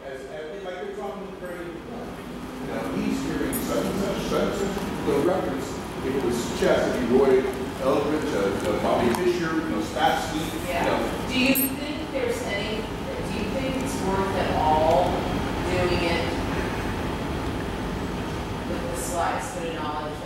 as like they're talking to Brady. You know, he's hearing such and such. The reference, if it was chess, it'd be Roy Eldridge, Bobby Fischer, Spassky. Yeah. You know. Do you think there's any? Do you think it's worth at all doing it with the slides, put a knowledge